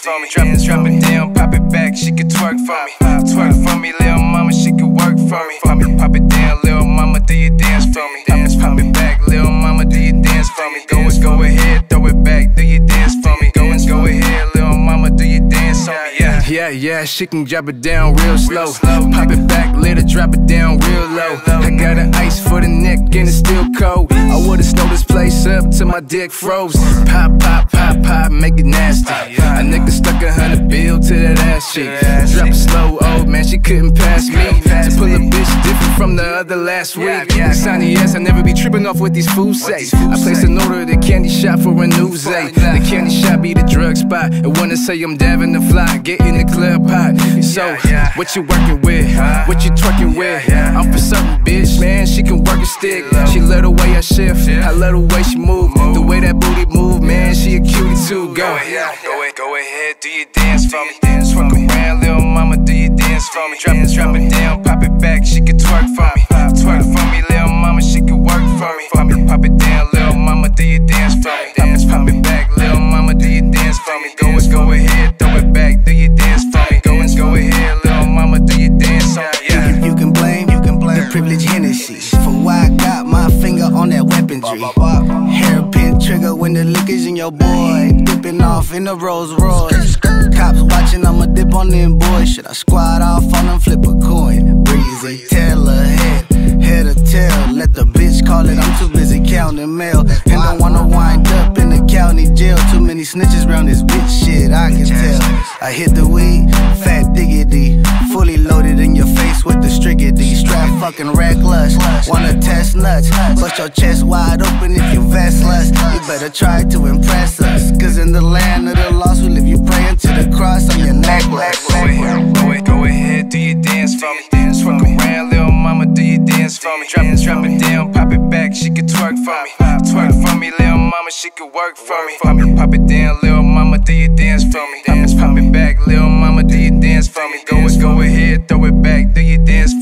for me. Drop it down, pop it back, she can twerk for me. Twerk for me, little mama, she can work for me. Pop it down, little mama, do you dance for me? Pop it back, little mama, do you dance for me? Go ahead, throw it back, do you dance for me? Go ahead, little mama, do you dance on me? Yeah, she can drop it down real slow. Pop it back, let her drop it down real low. I got an ice for the neck and it's still cold. I would've snowed this place up till my dick froze. Pop, pop, pop, pop, make it nasty. A nigga stuck 100 bill to that ass cheek. Drop it slow, oh man, she couldn't pass me. To pull a bitch different from the other last week. Signy ass, I never be tripping off what these fools say. I placed an order at the candy shop for a new Zay. The candy shop be the drug spot. And wanna say I'm davin' the fly, get in the club hot. So, what you working with? What you twerking with? I'm for something, bitch, man, she can work a stick. She love the way I shift, I love the way she move. The way that booty move, man, she a cutie too. Go ahead, do you dance for me? Twerk around, little mama, do you dance for me? Drop it down, pop it back, she can twerk for me. Twerk for me, little mama, she can work for me. Pop it down, little mama, do you dance for me? Pop it back, little mama, do you dance for me? Go ahead, throw it back, do you dance for me? Go ahead, little mama, do you dance on me? You can blame the privileged Hennessy for why I got my finger on that weaponry. Hairpin trigger when the liquor's in your boy, dipping off in the Rolls Royce. Cops watching, I'ma dip on them boys. Should I squat off on them, flip a coin? Breezy, tail ahead, head or tail. Let the bitch call it, I'm too busy counting mail. And don't wanna wind up in the county jail. Too many snitches around this bitch, shit, I can tell. I hit the weed, fat diggity, fully loaded in your face with the striggity. Strap fucking reckless, wanna test nuts, bust your chest wide open if you vestless. You better try to impress us, cause in the land of the lost we live you praying to the cross on your necklace. Go ahead, do you dance for me? Twerk around, little mama, do you dance for me? Drop it down, pop it back, she can twerk for me. Twerk for me, little mama, she can work for me. Pop it down, little mama, do you dance for me? Pop it back, little mama, do you dance for me? Go ahead, throw it back, do you dance for me?